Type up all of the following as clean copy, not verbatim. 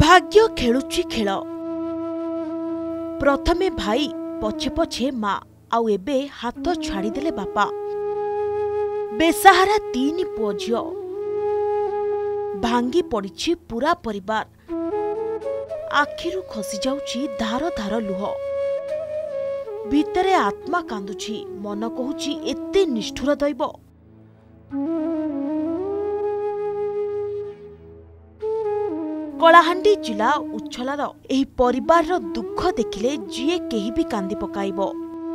भाग्य खेलुची खेल प्रथमे भाई पछे पछे माँ आउ एबे हाथ छाड़ीदेले बापा। बेसहारा तीन पुओ झियो भांगी पड़ी पूरा परिवार। आखिरु खसी जाउची धार धार लुह। भितरे आत्मा कांदुची, मन कहूची एते निष्ठुर दैव। कलाहांडी जिला उच्छलार एही परिवार दुख देखिले जिए केही भी कांदी पकाइबो।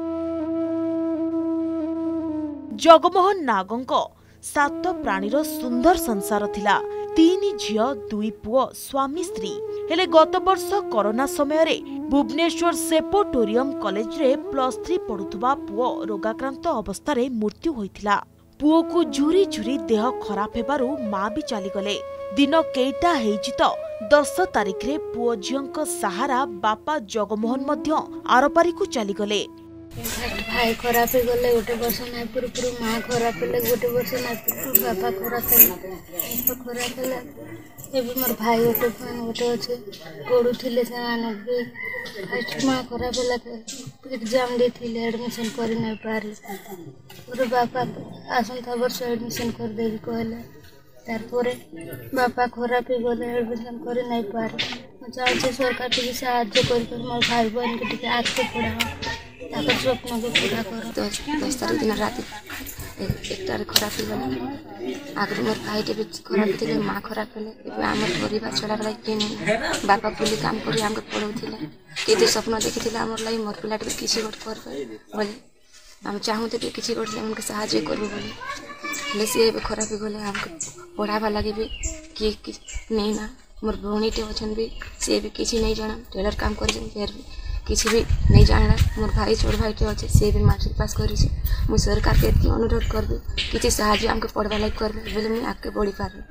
जगमोहन नागंक 7 प्राणीर सुंदर संसार थिला। 3 झियो 2 पुओ स्वामी स्त्री। हेले गत वर्ष कोरोना समय रे भुवनेश्वर सेपोटोरियम कॉलेज रे +3 पढ़ुथुबा पुओ रोगाक्रांत अवस्था रे मृत्यु होइथिला। पुओ को झुरी झुरी देह खराब हेबारु मां भी चली गले। दिन केइटा हेइछि तो 10 तारिख रे पुओ झियोंक सहारा बापा जगमोहन मध्य आरपारी को चली गले। भाई खराब हो गले गोटे वर्ष ना पूर्व माँ खराब हेले गोटे वर्ष ना पूर्व बापा खराब हेले तो खराब हेले एबे मोर भाई गोटे अच्छे पढ़ुले से फर्स्ट माँ खराब है एग्जाम देथिले एडमिशन कर नहीं पारे मोर बापा आसंता वर्ष एडमिशन कर देबी कहले तारपरे बापा खराब हो गले एडमिशन कर नहीं पारे चाहे सरकार टी साहाय्य कर मोर भाई बहन के टी आगे पढ़ा स्वप्न को पूरा कर। 10 तारीख दिन रात 1 तारीख खराब हो गले आगे मोर भाई टे भी खराब थे माँ खराब हेले आम परिवार चलार लगे बापा पुली काम कर आम पढ़ाऊे के स्वप्न देखी आमर लगे मोर पिला किसी गोटे कर आम चाहूते कि किसी गोटे साहाय्य करूँ बोले सी खराब हो गले आमको पढ़ावा लगे भी किए नहीं ना मोर भौणीटे अच्छा भी सी भी किसी नहीं जाना टेलर काम कर किसी भी नहीं जानला मोर भाई छोट भाईटे अच्छे सी भी मैट्रिक पास कर सरकार के अनुरोध करबी किसी साहाय्य आमको पढ़वा लगे करबे बोले मुझे आगे बढ़ी पारे।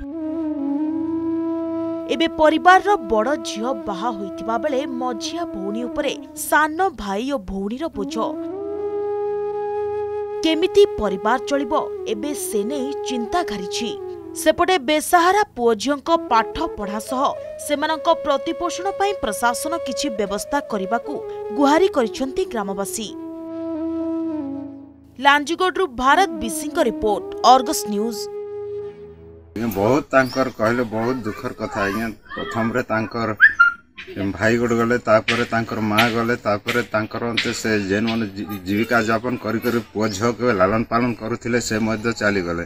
एबे परिवार रो बड़ झियो बाहा होइतिबा बेले मझिया भौणी उपरे सान भाई और भौणीर बोझ। केमिति परिवार चलिबो एबे से नहीं चिंता घारिछि। सेपटे बेसहारा पुओ झियोंक पाठ पढ़ा सह सेमानक प्रतिपोषण पई प्रशासन किछि व्यवस्था करिबाकू गुहारी करिसंती ग्रामवासी। लांजीगोडरू भारत बिसिंग रिपोर्ट अर्गस न्यूज। बहुत तांकर कहले बहुत दुखर कथा आज्ञा प्रथम रे तांकर भाई गोड़ गले तापरे तांकर माँ गले तापरे तांकर अंते से जेन मन जीविका यापन करी करी पुओ झियो के लालन पालन करुथिले से मध्य चली गले।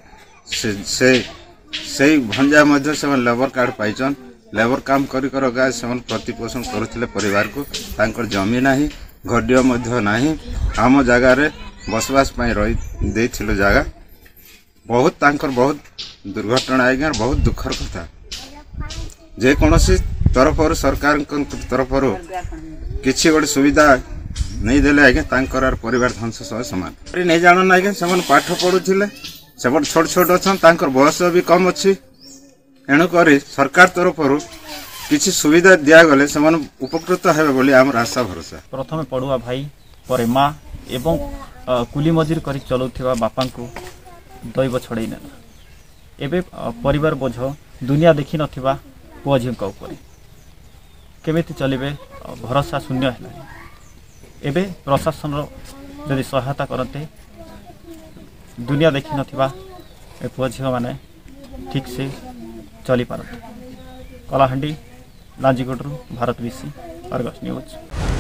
से भंजा मध्य से लेबर कार्ड पाइछन लेबर काम करी कर गाय से प्रतिपोषण करुथिले परिवार को। तांकर जमी नाही घडियो मध्य नाही आम जगह रे बसवास पई रही देथिलो जगह बहुत तांकर बहुत दुर्घटना आज्ञा बहुत दुखर कथा। जे कोनोसी तरफ सरकार तरफ किसी गोटे सुविधा नहीं देले आज्ञा तांकर परिवार ध्वंस सह समान नहीं जान आज्ञा से पाठ पढ़ुथिले सेपट छोट छोट अच्छा तांकर बयस भी कम अच्छी एणुक सरकार तरफ किसी सुविधा दिगले से उपकृत हेबे बोली आम आशा भरोसा। प्रथम पढ़ुआ भाई पर माँ एवं कुली मजूरी कर चलाउथिबा बापा को दैव छड़े नेला। एबे परिवार बोझ दुनिया देखि नथिबा पुओ झियोंक उपरे केमिति चलिबे भरोसा शून्य है। एबे प्रशासन जदि सहायता करते दुनिया देखि नथिबा ए पुओ झियो माने ठीक से चली पारत। कलाहांडी लांजीगोडरू भारत बिसी अर्गस न्यूज।